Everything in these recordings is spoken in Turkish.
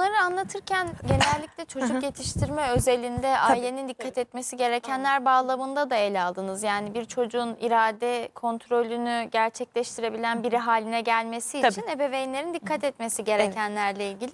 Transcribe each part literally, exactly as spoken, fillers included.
bunları anlatırken genellikle çocuk yetiştirme özelinde ailenin dikkat etmesi gerekenler bağlamında da ele aldınız. Yani bir çocuğun irade kontrolünü gerçekleştirebilen biri haline gelmesi için Tabii. ebeveynlerin dikkat etmesi gerekenlerle ilgili.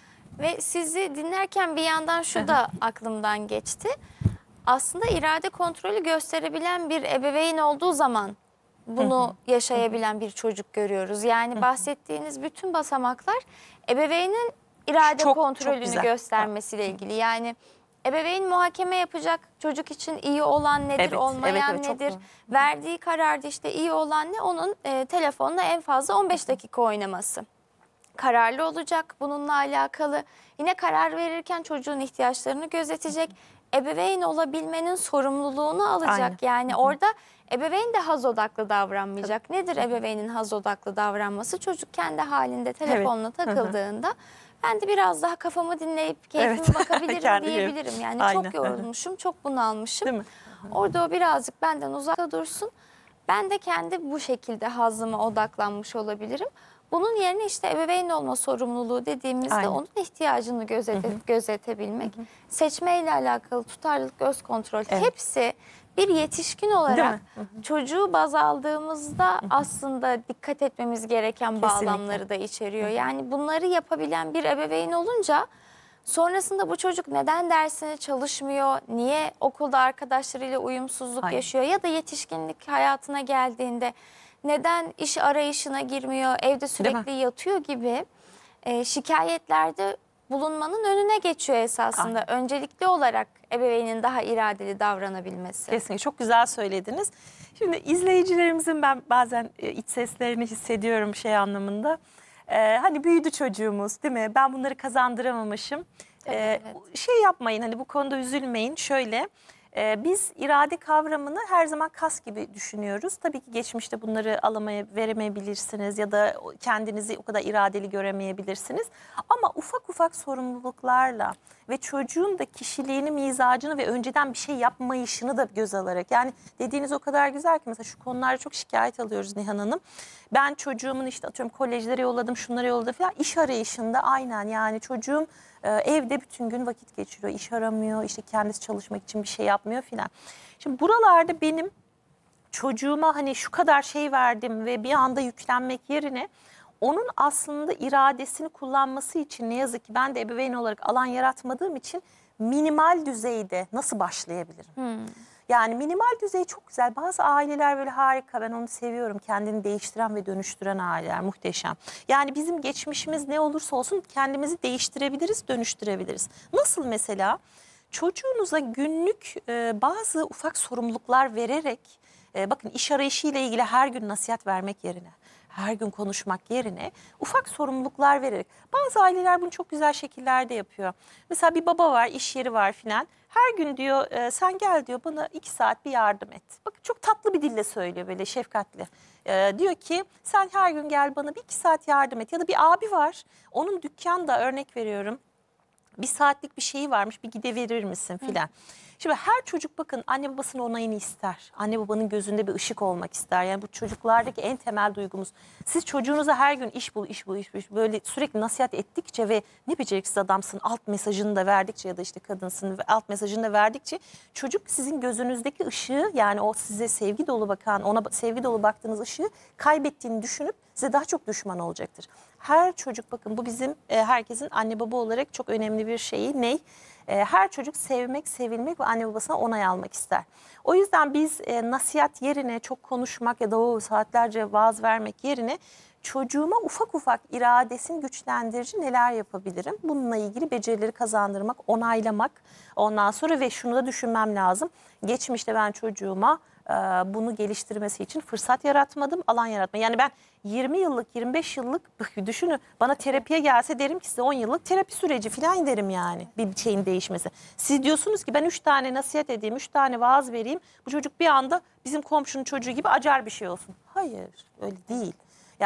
Ve sizi dinlerken bir yandan şu da aklımdan geçti. Aslında irade kontrolü gösterebilen bir ebeveyn olduğu zaman bunu yaşayabilen bir çocuk görüyoruz. Yani bahsettiğiniz bütün basamaklar ebeveynin irade Çok, kontrolünü çok güzel. göstermesiyle ilgili. Yani ebeveyn muhakeme yapacak, çocuk için iyi olan nedir, Evet, olmayan evet, evet, çok nedir, doğru. verdiği kararda işte iyi olan ne, onun e, telefonla en fazla on beş dakika oynaması. Kararlı olacak bununla alakalı. Yine karar verirken çocuğun ihtiyaçlarını gözetecek. Ebeveyn olabilmenin sorumluluğunu alacak. Aynen. Yani orada ebeveyn de haz odaklı davranmayacak. Nedir ebeveynin haz odaklı davranması? Çocuk kendi halinde telefonla takıldığında ben de biraz daha kafamı dinleyip keyfime Evet. bakabilirim Kendi diyebilirim. Yani Aynen. çok yorulmuşum, çok bunalmışım. Değil mi? Orada o birazcık benden uzakta dursun. Ben de kendi bu şekilde hazıma odaklanmış olabilirim. Bunun yerine işte ebeveyn olma sorumluluğu dediğimizde Aynen. onun ihtiyacını gözete, gözetebilmek, seçmeyle alakalı tutarlılık, göz kontrol Evet. hepsi bir yetişkin olarak mi? çocuğu baz aldığımızda aslında dikkat etmemiz gereken Kesinlikle. bağlamları da içeriyor. Yani bunları yapabilen bir ebeveyn olunca sonrasında bu çocuk neden dersine çalışmıyor, niye okulda arkadaşlarıyla uyumsuzluk Aynen. yaşıyor ya da yetişkinlik hayatına geldiğinde neden iş arayışına girmiyor, evde sürekli yatıyor gibi e, şikayetlerde bulunmanın önüne geçiyor esasında. Aynen. Öncelikli olarak ebeveynin daha iradeli davranabilmesi. Kesinlikle çok güzel söylediniz. Şimdi izleyicilerimizin ben bazen e, iç seslerini hissediyorum şey anlamında. Ee, hani büyüdü çocuğumuz değil mi? Ben bunları kazandıramamışım. Tabii, Ee, evet. Şey yapmayın hani bu konuda üzülmeyin. Şöyle e, biz irade kavramını her zaman kas gibi düşünüyoruz. Tabii ki geçmişte bunları alamaya veremeyebilirsiniz ya da kendinizi o kadar iradeli göremeyebilirsiniz. Ama ufak ufak sorumluluklarla ve çocuğun da kişiliğini, mizacını ve önceden bir şey yapmayışını da göz alarak. Yani dediğiniz o kadar güzel ki mesela şu konularda çok şikayet alıyoruz Nihan Hanım. Ben çocuğumun işte atıyorum kolejlere yolladım, şunlara yolladım falan. İş arayışında aynen yani çocuğum e, evde bütün gün vakit geçiriyor. İş aramıyor, işte kendisi çalışmak için bir şey yapmıyor filan. Şimdi buralarda benim çocuğuma hani şu kadar şey verdim ve bir anda yüklenmek yerine onun aslında iradesini kullanması için ne yazık ki ben de ebeveyn olarak alan yaratmadığım için minimal düzeyde nasıl başlayabilirim? Hmm. Yani minimal düzey çok güzel. Bazı aileler böyle harika. Ben onu seviyorum. Kendini değiştiren ve dönüştüren aileler muhteşem. Yani bizim geçmişimiz ne olursa olsun kendimizi değiştirebiliriz, dönüştürebiliriz. Nasıl mesela? Çocuğunuza günlük e, bazı ufak sorumluluklar vererek, e, bakın iş arayışıyla ilgili her gün nasihat vermek yerine, her gün konuşmak yerine ufak sorumluluklar vererek. Bazı aileler bunu çok güzel şekillerde yapıyor. Mesela bir baba var, iş yeri var filan. Her gün diyor e, sen gel diyor bana iki saat bir yardım et. Bakın çok tatlı bir dille söylüyor böyle şefkatli. E, diyor ki sen her gün gel bana bir iki saat yardım et. Ya da bir abi var onun dükkanda örnek veriyorum. Bir saatlik bir şeyi varmış bir gideverir misin filan. Şimdi her çocuk bakın anne babasının onayını ister. Anne babanın gözünde bir ışık olmak ister. Yani bu çocuklardaki en temel duygumuz. Siz çocuğunuza her gün iş bul, iş bul, iş bul. Böyle sürekli nasihat ettikçe ve ne beceriksiz adamsın alt mesajını da verdikçe ya da işte kadınsın alt mesajını da verdikçe çocuk sizin gözünüzdeki ışığı yani o size sevgi dolu bakan ona sevgi dolu baktığınız ışığı kaybettiğini düşünüp size daha çok düşman olacaktır. Her çocuk bakın bu bizim e, herkesin anne baba olarak çok önemli bir şeyi. Ney? E, her çocuk sevmek, sevilmek ve anne babasına onay almak ister. O yüzden biz e, nasihat yerine çok konuşmak ya da o saatlerce vaaz vermek yerine çocuğuma ufak ufak iradesini güçlendirici neler yapabilirim? Bununla ilgili becerileri kazandırmak, onaylamak. Ondan sonra ve şunu da düşünmem lazım. Geçmişte ben çocuğuma bunu geliştirmesi için fırsat yaratmadım, alan yaratmadım. Yani ben yirmi yıllık, yirmi beş yıllık düşünün bana terapiye gelse derim ki size on yıllık terapi süreci falan derim yani bir şeyin değişmesi. Siz diyorsunuz ki ben üç tane nasihat edeyim, üç tane vaaz vereyim. Bu çocuk bir anda bizim komşunun çocuğu gibi acar bir şey olsun. Hayır, öyle değil. Yani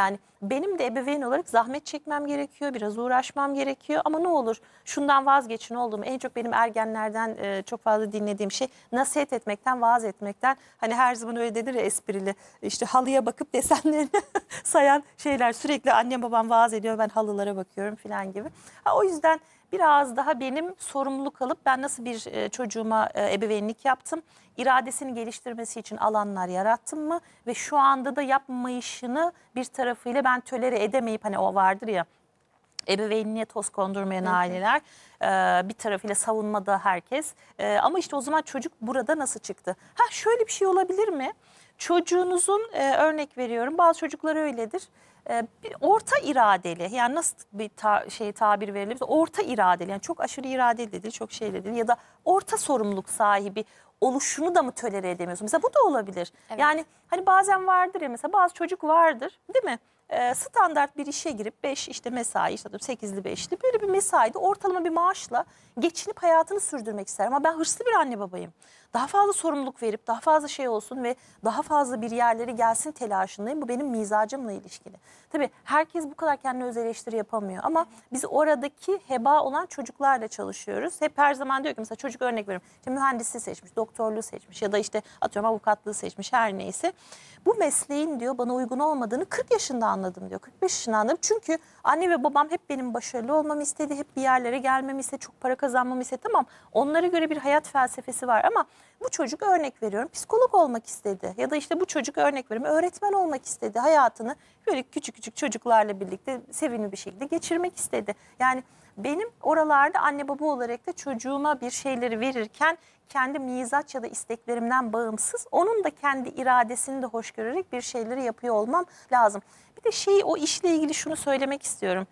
benim de ebeveyn olarak zahmet çekmem gerekiyor, biraz uğraşmam gerekiyor ama ne olur şundan vazgeçin oldu mu? En çok benim ergenlerden e, çok fazla dinlediğim şey nasihat etmekten, vaaz etmekten. Hani her zaman öyle denir ya esprili, işte halıya bakıp desenlerini sayan şeyler, sürekli annem babam vaaz ediyor, ben halılara bakıyorum falan gibi. Ha, o yüzden biraz daha benim sorumluluk alıp ben nasıl bir e, çocuğuma e, ebeveynlik yaptım, iradesini geliştirmesi için alanlar yarattım mı ve şu anda da yapmayışını bir tarafıyla ben tolere edemeyip, hani o vardır ya, ebeveynliğe toz kondurmayan aileler, e, bir tarafıyla savunmada herkes, E, ama işte o zaman çocuk burada nasıl çıktı? Ha, şöyle bir şey olabilir mi? Çocuğunuzun, e, örnek veriyorum, bazı çocuklar öyledir. E, bir orta iradeli, yani nasıl bir ta, şey tabir verilebilir? Orta iradeli, yani çok aşırı iradeli de değil, çok şeyli değil, ya da orta sorumluluk sahibi oluşunu da mı tolere edemiyorsun? Mesela bu da olabilir. Evet. Yani hani bazen vardır ya, mesela bazı çocuk vardır, değil mi? Ee, standart bir işe girip beş işte mesai, işte sekizli beşli böyle bir mesaide ortalama bir maaşla geçinip hayatını sürdürmek ister. Ama ben hırslı bir anne babayım. Daha fazla sorumluluk verip daha fazla şey olsun ve daha fazla bir yerlere gelsin telaşındayım. Bu benim mizacımla ilişkili. Tabii herkes bu kadar kendine öz eleştiri yapamıyor ama biz oradaki heba olan çocuklarla çalışıyoruz. Hep her zaman diyor ki, mesela çocuk örnek veriyorum, işte mühendisliği seçmiş, doktorluğu seçmiş ya da işte atıyorum avukatlığı seçmiş, her neyse. Bu mesleğin diyor bana uygun olmadığını kırk yaşında anladım diyor, kırk beş yaşında anladım. Çünkü anne ve babam hep benim başarılı olmamı istedi, hep bir yerlere gelmemi istedi, çok para kazanmamı istedi. Tamam, onlara göre bir hayat felsefesi var ama bu çocuk, örnek veriyorum, psikolog olmak istedi. Ya da işte bu çocuk, örnek veriyorum, öğretmen olmak istedi. Hayatını böyle küçük küçük çocuklarla birlikte sevimli bir şekilde geçirmek istedi. Yani benim oralarda anne baba olarak da çocuğuma bir şeyleri verirken kendi mizaç ya da isteklerimden bağımsız, onun da kendi iradesini de hoş görerek bir şeyleri yapıyor olmam lazım. Bir de şeyi, o işle ilgili şunu söylemek istiyorum.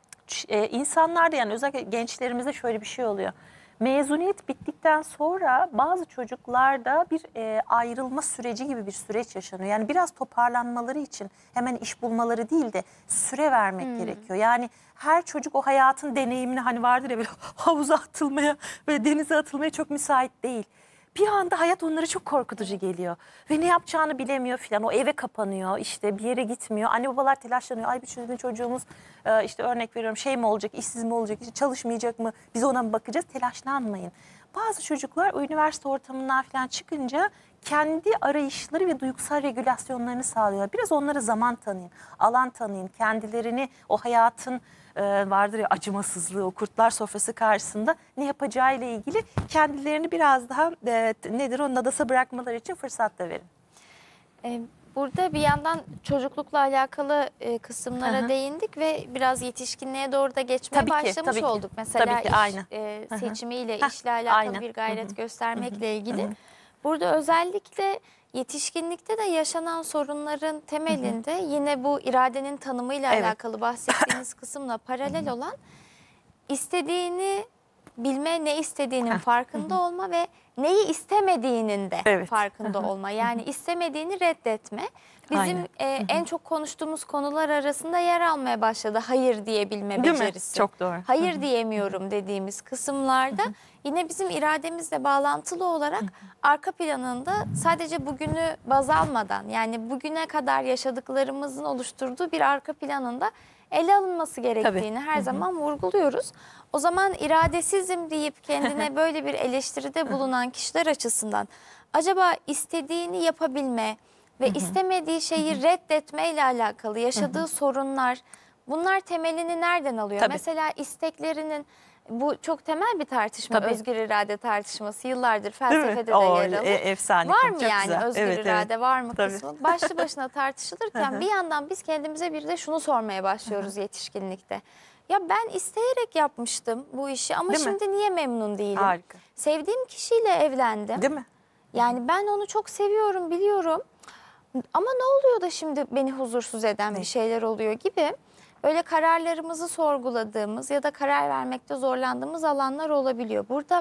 Ee, insanlarda, yani özellikle gençlerimizde şöyle bir şey oluyor. Mezuniyet bittikten sonra bazı çocuklarda bir e, ayrılma süreci gibi bir süreç yaşanıyor. Yani biraz toparlanmaları için hemen iş bulmaları değil de süre vermek hmm. gerekiyor. Yani her çocuk o hayatın deneyimini, hani vardır ya böyle havuza atılmaya, böyle denize atılmaya çok müsait değil. Bir anda hayat onlara çok korkutucu geliyor ve ne yapacağını bilemiyor filan. O eve kapanıyor, işte bir yere gitmiyor. Anne babalar telaşlanıyor. Ay bir çocuğumuz işte örnek veriyorum şey mi olacak, işsiz mi olacak, işte çalışmayacak mı? Biz ona mı bakacağız? Telaşlanmayın. Bazı çocuklar o üniversite ortamından filan çıkınca kendi arayışları ve duygusal regülasyonlarını sağlıyorlar. Biraz onlara zaman tanıyın, alan tanıyın, kendilerini o hayatın vardır ya acımasızlığı, o kurtlar sofrası karşısında ne yapacağıyla ilgili kendilerini biraz daha e, nedir o nadasa bırakmaları için fırsat da verin. E, burada bir yandan çocuklukla alakalı e, kısımlara Hı-hı. değindik ve biraz yetişkinliğe doğru da geçmeye tabii başlamış ki, tabii olduk. Ki. Mesela tabii ki, iş aynı. E, seçimiyle, Heh, işle alakalı aynen. bir gayret Hı-hı. göstermekle Hı-hı. ilgili. Hı-hı. Burada özellikle yetişkinlikte de yaşanan sorunların temelinde Hı-hı. yine bu iradenin tanımıyla evet. alakalı bahsettiğiniz kısımla paralel Hı-hı. olan istediğini bilme, ne istediğinin Heh. farkında Hı-hı. olma ve neyi istemediğinin de evet. farkında Hı-hı. olma. Yani Hı-hı. istemediğini reddetme. Bizim e, en çok konuştuğumuz konular arasında yer almaya başladı hayır diyebilme Değil becerisi. Mi? Çok doğru. Hayır Hı-hı. diyemiyorum dediğimiz kısımlarda Hı-hı. yine bizim irademizle bağlantılı olarak Hı-hı. arka planında sadece bugünü baz almadan, yani bugüne kadar yaşadıklarımızın oluşturduğu bir arka planında ele alınması gerektiğini Tabii. her Hı-hı. zaman vurguluyoruz. O zaman iradesizim deyip kendine böyle bir eleştiride bulunan kişiler açısından acaba istediğini yapabilme ve Hı-hı. istemediği şeyi Hı-hı. reddetme ile alakalı yaşadığı Hı-hı. sorunlar, bunlar temelini nereden alıyor? Tabii. Mesela isteklerinin, bu çok temel bir tartışma, Tabii. özgür irade tartışması, yıllardır felsefede de o, yer alır. E, efsane. Var mı çok yani güzel. özgür evet, irade evet. var mı Tabii. kısmı? Başlı başına tartışılırken bir yandan biz kendimize bir de şunu sormaya başlıyoruz Hı-hı. yetişkinlikte. Ya ben isteyerek yapmıştım bu işi ama Değil şimdi mi? niye memnun değilim? Harika. Sevdiğim kişiyle evlendim. Değil mi? Yani ben onu çok seviyorum, biliyorum. Ama ne oluyor da şimdi beni huzursuz eden ne? bir şeyler oluyor gibi. Öyle kararlarımızı sorguladığımız ya da karar vermekte zorlandığımız alanlar olabiliyor. Burada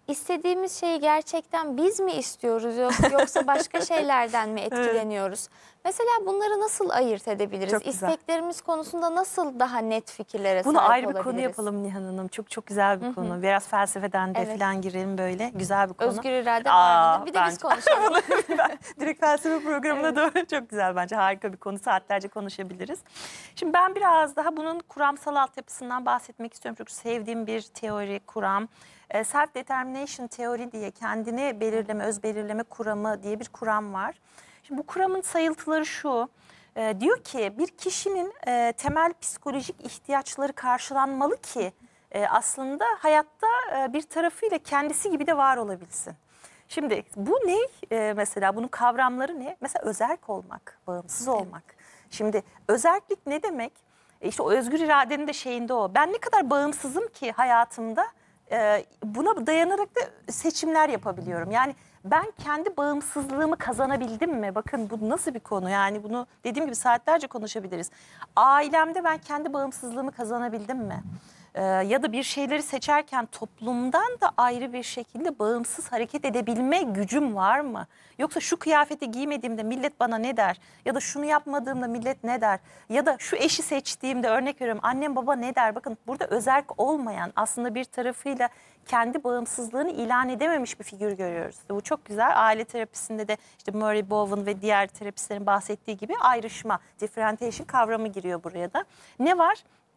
istediğimiz şeyi gerçekten biz mi istiyoruz yoksa başka şeylerden mi etkileniyoruz? Mesela bunları nasıl ayırt edebiliriz? Çok güzel. İsteklerimiz konusunda nasıl daha net fikirlere Bunu sahip ayrı bir olabiliriz? konu yapalım Nihan Hanım. Çok çok güzel bir Hı hı. konu. Biraz felsefeden de Evet. falan girelim böyle. Güzel bir konu. Özgür irade Aa, var mıdır? Bir de biz bence- konuşalım. Ben direkt felsefe programına doğru çok güzel bence. Harika bir konu. Saatlerce konuşabiliriz. Şimdi ben biraz daha bunun kuramsal altyapısından bahsetmek istiyorum. Çok sevdiğim bir teori, kuram. Self-determination teori diye, kendini belirleme, öz belirleme kuramı diye bir kuram var. Şimdi bu kuramın sayıltıları şu. E, diyor ki bir kişinin e, temel psikolojik ihtiyaçları karşılanmalı ki e, aslında hayatta e, bir tarafıyla kendisi gibi de var olabilsin. Şimdi bu ne? E, mesela bunun kavramları ne? Mesela özerk olmak, bağımsız olmak. Şimdi özerklik ne demek? E, işte o özgür iradenin de şeyinde o. Ben ne kadar bağımsızım ki hayatımda e, buna dayanarak da seçimler yapabiliyorum. Yani ben kendi bağımsızlığımı kazanabildim mi? Bakın bu nasıl bir konu? Yani bunu dediğim gibi saatlerce konuşabiliriz. Ailemde ben kendi bağımsızlığımı kazanabildim mi? Ee, ya da bir şeyleri seçerken toplumdan da ayrı bir şekilde bağımsız hareket edebilme gücüm var mı? Yoksa şu kıyafeti giymediğimde millet bana ne der? Ya da şunu yapmadığımda millet ne der? Ya da şu eşi seçtiğimde örnek veriyorum annem baba ne der? Bakın burada özerk olmayan aslında bir tarafıyla kendi bağımsızlığını ilan edememiş bir figür görüyoruz. Bu çok güzel. Aile terapisinde de işte Murray Bowen ve diğer terapistlerin bahsettiği gibi ayrışma, differentiation kavramı giriyor buraya da. Ne var?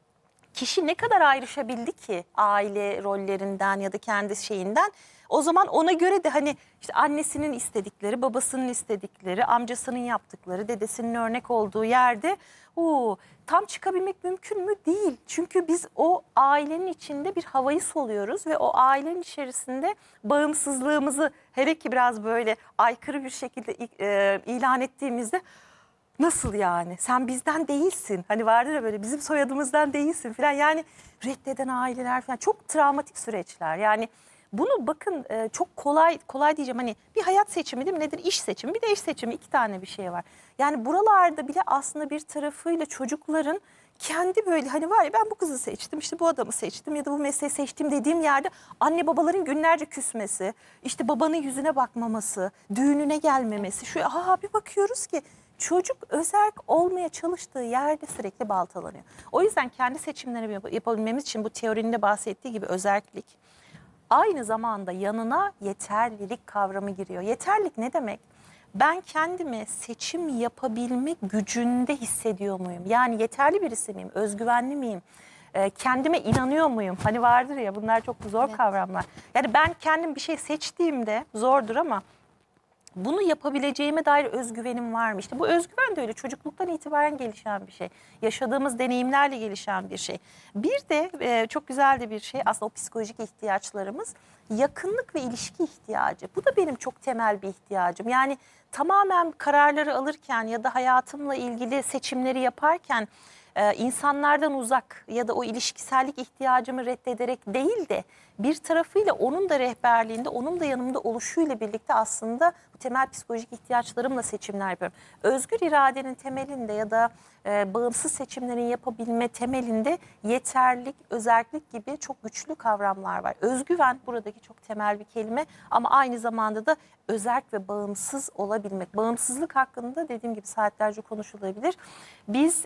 Kişi ne kadar ayrışabildi ki aile rollerinden ya da kendi şeyinden, o zaman ona göre de hani işte annesinin istedikleri, babasının istedikleri, amcasının yaptıkları, dedesinin örnek olduğu yerde oo, tam çıkabilmek mümkün mü? Değil. Çünkü biz o ailenin içinde bir havayı soluyoruz ve o ailenin içerisinde bağımsızlığımızı hele ki biraz böyle aykırı bir şekilde e, ilan ettiğimizde nasıl yani? Sen bizden değilsin. Hani vardır ya böyle bizim soyadımızdan değilsin falan. Yani reddeden aileler falan çok travmatik süreçler. Yani bunu bakın e, çok kolay kolay diyeceğim hani bir hayat seçimi değil mi? Nedir? İş seçimi bir de iş seçimi iki tane bir şey var. Yani buralarda bile aslında bir tarafıyla çocukların kendi böyle hani var ya ben bu kızı seçtim işte bu adamı seçtim ya da bu mesleği seçtim dediğim yerde anne babaların günlerce küsmesi, işte babanın yüzüne bakmaması, düğününe gelmemesi. Şu aa bir bakıyoruz ki çocuk özerk olmaya çalıştığı yerde sürekli baltalanıyor. O yüzden kendi seçimleri yap- yapabilmemiz için bu teorinin de bahsettiği gibi özerklik aynı zamanda yanına yeterlilik kavramı giriyor. Yeterlilik ne demek? Ben kendimi seçim yapabilme gücünde hissediyor muyum? Yani yeterli birisi miyim? Özgüvenli miyim? Ee, kendime inanıyor muyum? Hani vardır ya bunlar çok zor Evet. kavramlar. Yani ben kendim bir şey seçtiğimde zordur ama bunu yapabileceğime dair özgüvenim var mı? İşte bu özgüven de öyle çocukluktan itibaren gelişen bir şey. Yaşadığımız deneyimlerle gelişen bir şey. Bir de e, çok güzel de bir şey aslında o psikolojik ihtiyaçlarımız yakınlık ve ilişki ihtiyacı. Bu da benim çok temel bir ihtiyacım. Yani tamamen kararları alırken ya da hayatımla ilgili seçimleri yaparken e, insanlardan uzak ya da o ilişkisellik ihtiyacımı reddederek değil de bir tarafıyla onun da rehberliğinde, onun da yanımda oluşuyla birlikte aslında bu temel psikolojik ihtiyaçlarımla seçimler yapıyorum. Özgür iradenin temelinde ya da e, bağımsız seçimlerin yapabilme temelinde yeterlilik, özerklik gibi çok güçlü kavramlar var. Özgüven buradaki çok temel bir kelime ama aynı zamanda da özerk ve bağımsız olabilmek. Bağımsızlık hakkında dediğim gibi saatlerce konuşulabilir. Biz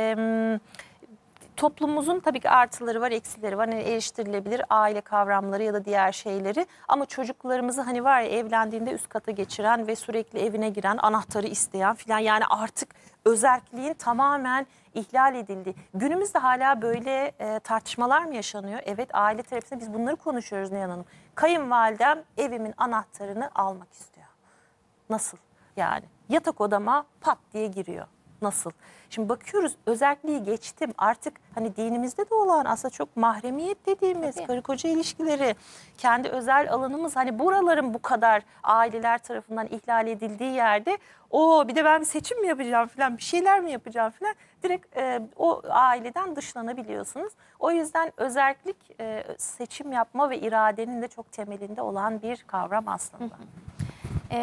E, toplumumuzun tabii ki artıları var, eksileri var. Hani eleştirilebilir aile kavramları ya da diğer şeyleri. Ama çocuklarımızı hani var ya evlendiğinde üst kata geçiren ve sürekli evine giren, anahtarı isteyen filan. Yani artık özerkliğin tamamen ihlal edildiği. Günümüzde hala böyle e, tartışmalar mı yaşanıyor? Evet, aile terapisinde biz bunları konuşuyoruz Nihan Hanım. Kayınvalidem evimin anahtarını almak istiyor. Nasıl yani? Yatak odama pat diye giriyor. Nasıl? Şimdi bakıyoruz özelliği geçtim artık hani dinimizde de olan aslında çok mahremiyet dediğimiz Tabii. karı koca ilişkileri, kendi özel alanımız hani buraların bu kadar aileler tarafından ihlal edildiği yerde o bir de ben bir seçim mi yapacağım falan bir şeyler mi yapacağım falan direkt e, o aileden dışlanabiliyorsunuz. O yüzden özellik e, seçim yapma ve iradenin de çok temelinde olan bir kavram aslında. Ee,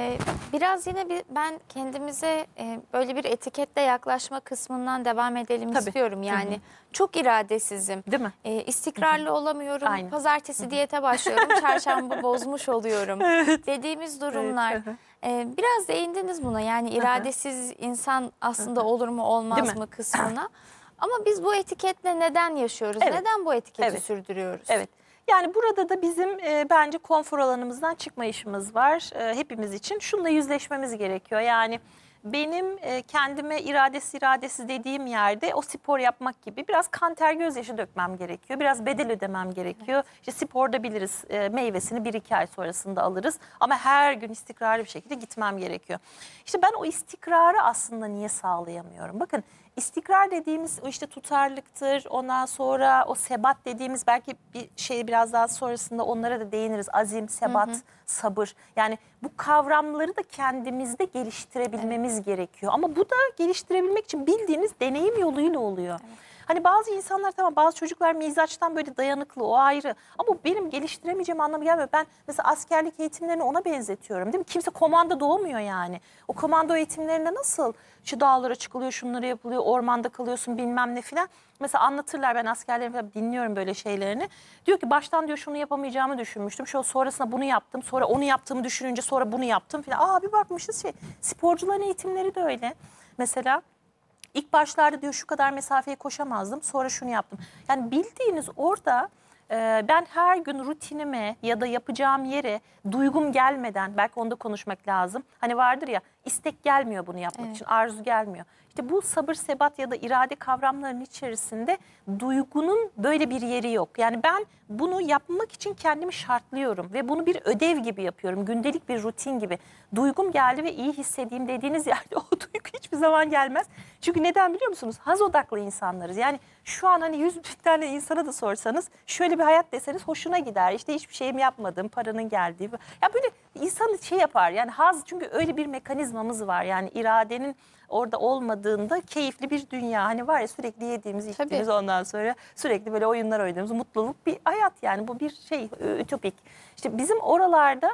Biraz yine bir, ben kendimize e, böyle bir etiketle yaklaşma kısmından devam edelim Tabii. istiyorum. Yani Hı hı. çok iradesizim. Değil mi? E, istikrarlı olamıyorum. Aynen. Pazartesi diyete başlıyorum. Çarşamba bozmuş oluyorum. Dediğimiz durumlar. Evet, hı hı. E, biraz değindiniz buna. Yani iradesiz insan aslında olur mu olmaz Değil mi? mı kısmına. Ama biz bu etiketle neden yaşıyoruz? Evet. Neden bu etiketi Evet. sürdürüyoruz? Evet. Yani burada da bizim e, bence konfor alanımızdan çıkma işimiz var e, hepimiz için. Şununla yüzleşmemiz gerekiyor. Yani benim e, kendime iradesiz iradesiz dediğim yerde o spor yapmak gibi biraz kan ter gözyaşı dökmem gerekiyor. Biraz bedel ödemem gerekiyor. İşte sporda biliriz e, meyvesini bir iki ay sonrasında alırız. Ama her gün istikrarlı bir şekilde gitmem gerekiyor. İşte ben o istikrarı aslında niye sağlayamıyorum? Bakın, İstikrar dediğimiz o işte tutarlılıktır. Ondan sonra o sebat dediğimiz, belki bir şey biraz daha sonrasında onlara da değiniriz. Azim, sebat, hı hı. sabır. Yani bu kavramları da kendimizde geliştirebilmemiz evet. gerekiyor. Ama bu da geliştirebilmek için bildiğiniz deneyim yoluyla oluyor. Evet. Hani bazı insanlar, tamam, bazı çocuklar mizaçtan böyle dayanıklı, o ayrı. Ama benim geliştiremeyeceğim anlamı gelmiyor. Ben mesela askerlik eğitimlerini ona benzetiyorum, değil mi? Kimse komanda doğmuyor yani. O komando eğitimlerinde nasıl şu dağlara çıkılıyor, şunları yapılıyor, ormanda kalıyorsun bilmem ne filan. Mesela anlatırlar, ben askerlerim dinliyorum böyle şeylerini. Diyor ki baştan diyor şunu yapamayacağımı düşünmüştüm. Şu sonrasında bunu yaptım. Sonra onu yaptığımı düşününce sonra bunu yaptım filan. Aa, bir bakmışız şey. Sporcuların eğitimleri de öyle. Mesela İlk başlarda diyor şu kadar mesafeyi koşamazdım, sonra şunu yaptım. Yani bildiğiniz orada e, ben her gün rutinime ya da yapacağım yere duygum gelmeden, belki onda konuşmak lazım. Hani vardır ya, istek gelmiyor bunu yapmak evet. için, arzu gelmiyor. İşte bu sabır, sebat ya da irade kavramlarının içerisinde duygunun böyle bir yeri yok. Yani ben bunu yapmak için kendimi şartlıyorum ve bunu bir ödev gibi yapıyorum. Gündelik bir rutin gibi. Duygum geldi ve iyi hissedeyim dediğiniz yerde o duygu hiçbir zaman gelmez. Çünkü neden biliyor musunuz? Haz odaklı insanlarız. Yani şu an hani yüz bin tane insana da sorsanız, şöyle bir hayat deseniz hoşuna gider. İşte hiçbir şeyim yapmadım, paranın geldiği. Ya böyle insan şey yapar yani, haz, çünkü öyle bir mekanizmamız var. Yani iradenin orada olmadığında keyifli bir dünya. Hani var ya, sürekli yediğimiz, içtiğimiz, tabii. ondan sonra sürekli böyle oyunlar oynadığımız mutluluk bir hayat yani. Bu bir şey, ütopik. İşte bizim oralarda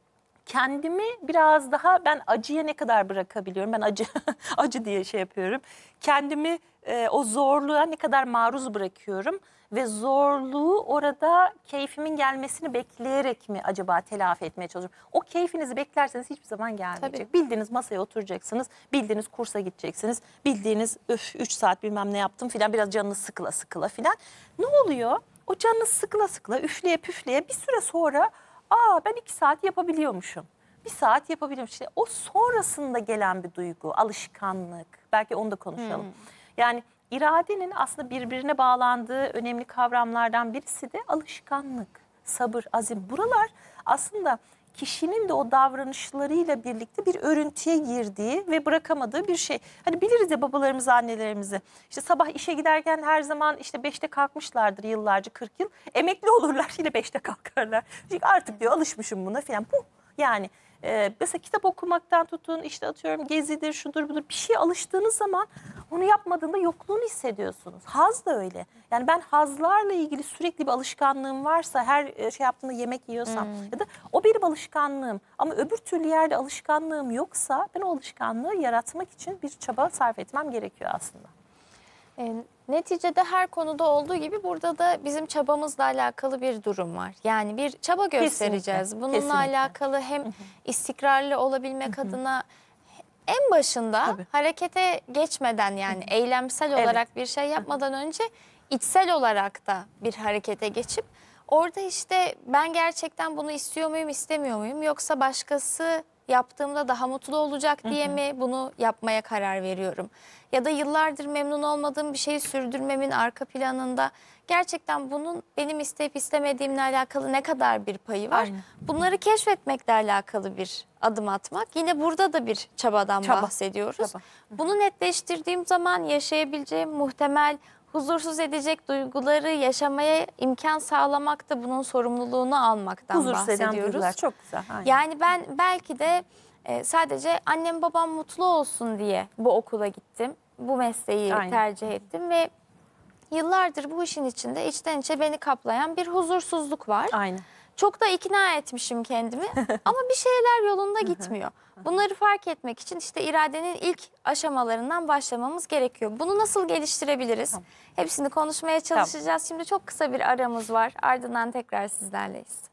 kendimi biraz daha, ben acıya ne kadar bırakabiliyorum? Ben acı acı diye şey yapıyorum. Kendimi e, o zorluğa ne kadar maruz bırakıyorum? Ve zorluğu orada keyfimin gelmesini bekleyerek mi acaba telafi etmeye çalışıyorum? O keyfinizi beklerseniz hiçbir zaman gelmeyecek. Tabii. Bildiğiniz masaya oturacaksınız, bildiğiniz kursa gideceksiniz, bildiğiniz öf üç saat bilmem ne yaptım filan, biraz canınız sıkıla sıkıla filan. Ne oluyor? O canınız sıkıla sıkıla, üfleye püfleye bir süre sonra, aa, ben iki saat yapabiliyormuşum. Bir saat yapabiliyormuşum. İşte o sonrasında gelen bir duygu, alışkanlık. Belki onu da konuşalım. Hmm. Yani iradenin aslında birbirine bağlandığı önemli kavramlardan birisi de alışkanlık, sabır, azim. Buralar aslında kişinin de o davranışlarıyla birlikte bir örüntüye girdiği ve bırakamadığı bir şey. Hani biliriz ya babalarımızı, annelerimizi. İşte sabah işe giderken her zaman işte beşte kalkmışlardır yıllarca, kırk yıl. Emekli olurlar, yine beşte kalkarlar. Çünkü artık diyor alışmışım buna falan. Bu yani e, mesela kitap okumaktan tutun, işte atıyorum gezidir, şudur budur, bir şeye alıştığınız zaman onu yapmadığında yokluğunu hissediyorsunuz. Haz da öyle. Yani ben hazlarla ilgili sürekli bir alışkanlığım varsa, her şey yaptığımda yemek yiyorsam hmm. ya da o benim alışkanlığım, ama öbür türlü yerde alışkanlığım yoksa ben o alışkanlığı yaratmak için bir çaba sarf etmem gerekiyor aslında. E, neticede her konuda olduğu gibi burada da bizim çabamızla alakalı bir durum var. Yani bir çaba göstereceğiz. Kesinlikle. Bununla Kesinlikle. alakalı hem istikrarlı olabilmek adına en başında Tabii. harekete geçmeden, yani eylemsel evet. olarak bir şey yapmadan önce içsel olarak da bir harekete geçip orada işte ben gerçekten bunu istiyor muyum, istemiyor muyum, yoksa başkası yaptığımda daha mutlu olacak diye hı hı. mi bunu yapmaya karar veriyorum? Ya da yıllardır memnun olmadığım bir şeyi sürdürmemin arka planında gerçekten bunun benim isteyip istemediğimle alakalı ne kadar bir payı var? Aynen. Bunları keşfetmekle alakalı bir adım atmak. Yine burada da bir çabadan Çaba. bahsediyoruz. Çaba. Bunu netleştirdiğim zaman yaşayabileceğim muhtemel huzursuz edecek duyguları yaşamaya imkan sağlamak da bunun sorumluluğunu almaktan Huzursuz bahsediyoruz. Duygular çok güzel. Aynen. Yani ben belki de e, sadece annem babam mutlu olsun diye bu okula gittim. Bu mesleği Aynen. tercih ettim ve yıllardır bu işin içinde içten içe beni kaplayan bir huzursuzluk var. Aynen. çok da ikna etmişim kendimi ama bir şeyler yolunda gitmiyor. Bunları fark etmek için işte iradenin ilk aşamalarından başlamamız gerekiyor. Bunu nasıl geliştirebiliriz? Hepsini konuşmaya çalışacağız. Şimdi çok kısa bir aramız var. Ardından tekrar sizlerleyiz.